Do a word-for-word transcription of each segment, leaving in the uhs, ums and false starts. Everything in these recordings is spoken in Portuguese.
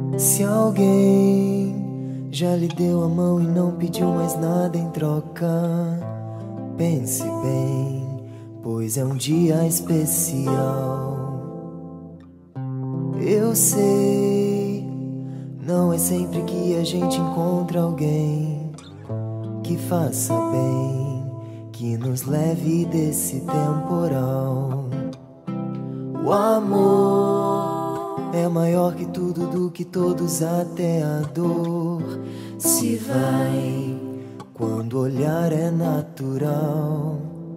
Se alguém já lhe deu a mão e não pediu mais nada em troca, pense bem, pois é um dia especial. Eu sei, não é sempre que a gente encontra alguém que faça bem, que nos leve desse temporal. O amor é maior que tudo, do que todos, até a dor se vai quando o olhar é natural.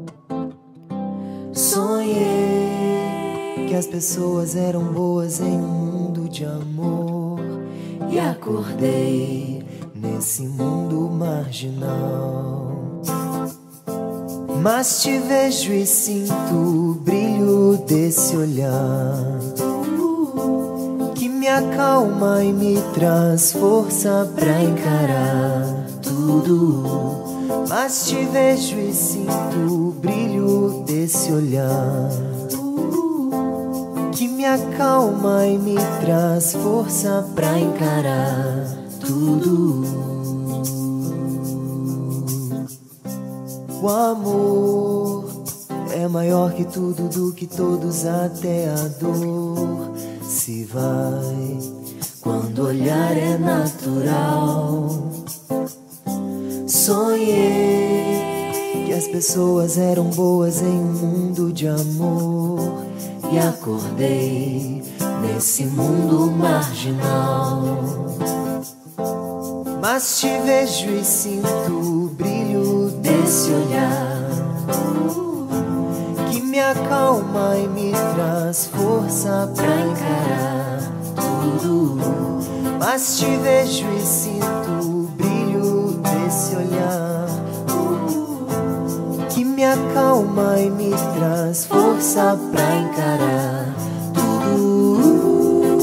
Sonhei que as pessoas eram boas em um mundo de amor e acordei nesse mundo marginal. Mas te vejo e sinto o brilho desse olhar que me acalma e me traz força pra encarar tudo. Mas te vejo e sinto o brilho desse olhar que me acalma e me traz força pra encarar tudo. O amor é maior que tudo, do que todos, até a dor se vai quando o olhar é natural. Sonhei que as pessoas eram boas em um mundo de amor e acordei nesse mundo marginal. Mas te vejo e sinto o brilho desse olhar que me acalma e me traz força pra encarar tudo. Mas te vejo e sinto o brilho desse olhar que me acalma e me traz força pra encarar tudo.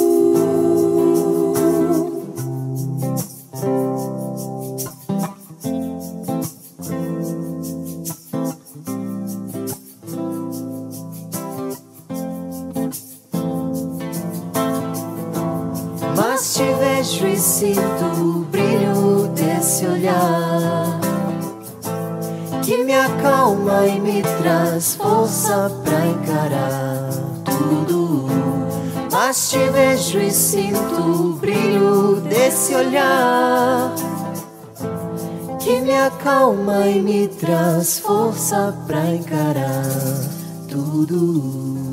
Mas te vejo e sinto o brilho desse olhar que me acalma e me traz força pra encarar tudo. Mas te vejo e sinto o brilho desse olhar que me acalma e me traz força pra encarar tudo.